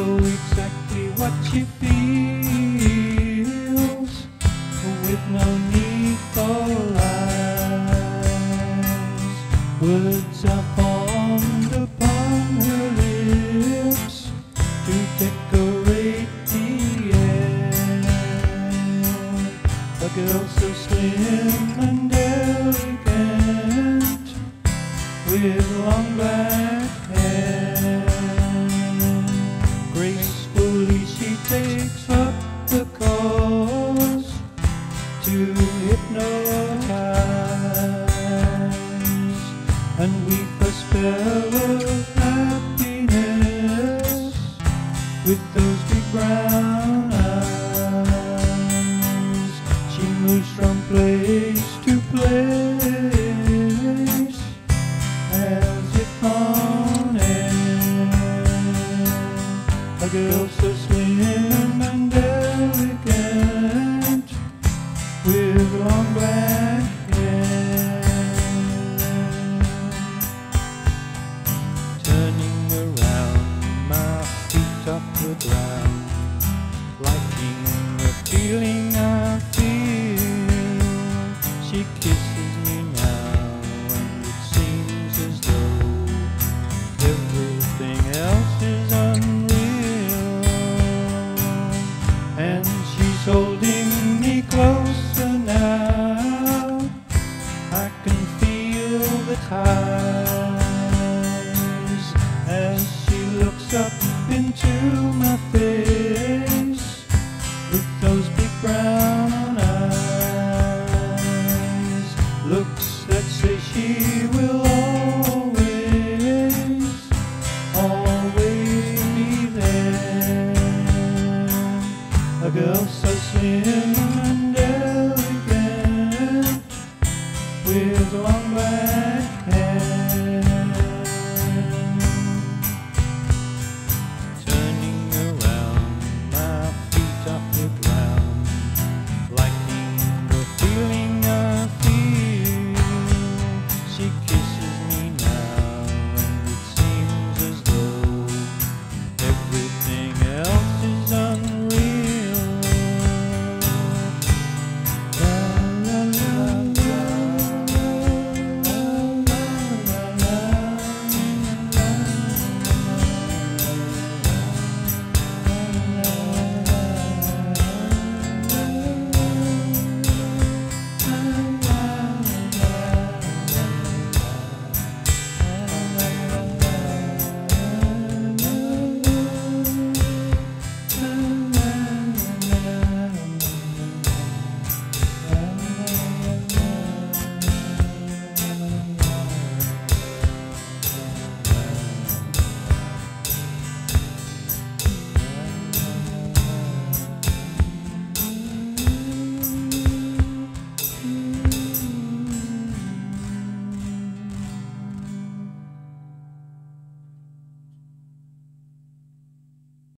know exactly what she feels, with no need for lies. Words are formed upon her lips to decorate the air. A girl so slim and elegant, with long black hair. Gracefully she takes up the cause to hypnotize and weave a spell of happiness with those big brown eyes. She moves from place to place as if on air. A girl so slim and elegant, with long black hair. Turning around, my feet off the ground, liking the feeling I feel. She kisses me now, and it seems as though everything else is unreal. And she's holding me closer now, I can feel the ties as she looks up into my face with those big brown eyes. Looks that say she will always be there. A girl so slim